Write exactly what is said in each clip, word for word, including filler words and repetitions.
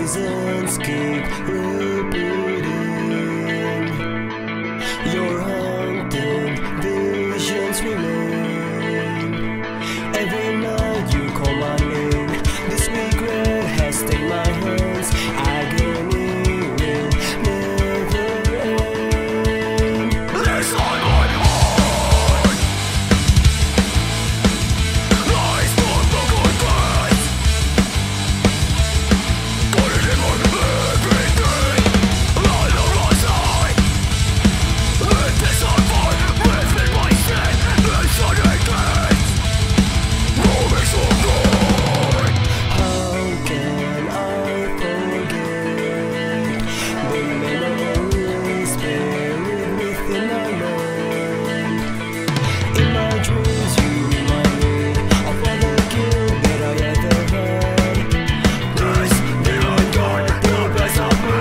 seasons keep repeating. Your haunting visions remain. Every night you call my name. This regret has taken my hands. Agony will never end. This on my heart lies for broken glass. Put it in my everything. On the wrong side. Let this on fire within my skin. It's on your hands. Moving so good. How can I forget the memories buried within my mind? In my dreams you remind me of all the guilt that I ever had. This beyond God, the best of me.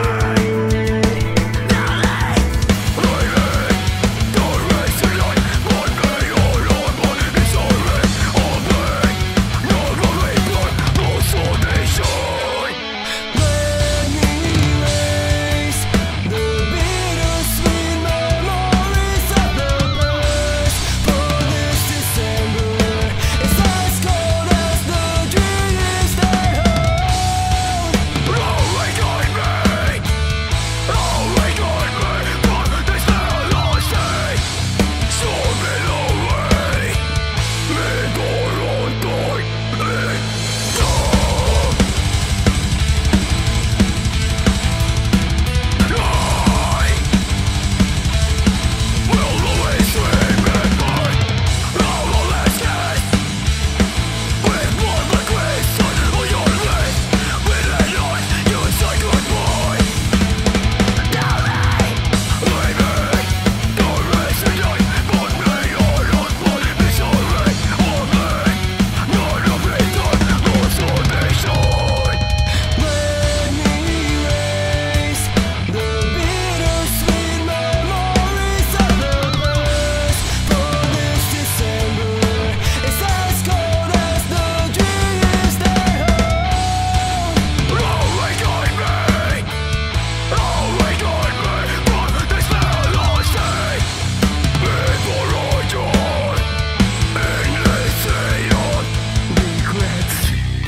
Don't waste your life on me, oh Lord, but it is already on me. Not only blood, also nation. Let me erase the bittersweet memories of the past. For this December is as cold as the dreams they hold. Awaken me, awaken me from this melancholy. Show me the way, lead on on dark, lead dark. I will always remember our last kiss. With one request on your lips, with a nod you say goodbye. Darling, leave me, don't waste your life on me, oh Lord, but it is already on me. None of it done, lost on nation. Let me erase the bittersweet memories of the past. For this December is as cold as the dreams they hold. Awaken me, awaken me from this melancholy. Before I die in this sea of regrets.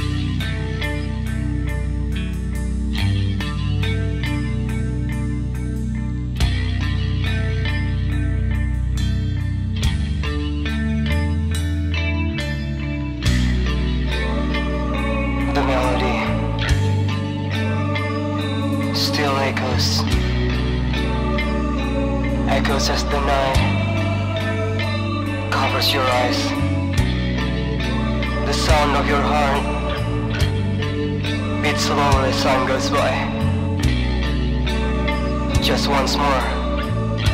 The melody still echoes, echoes as the night covers your eyes. The sound of your heart beats slowly as time goes by. Just once more,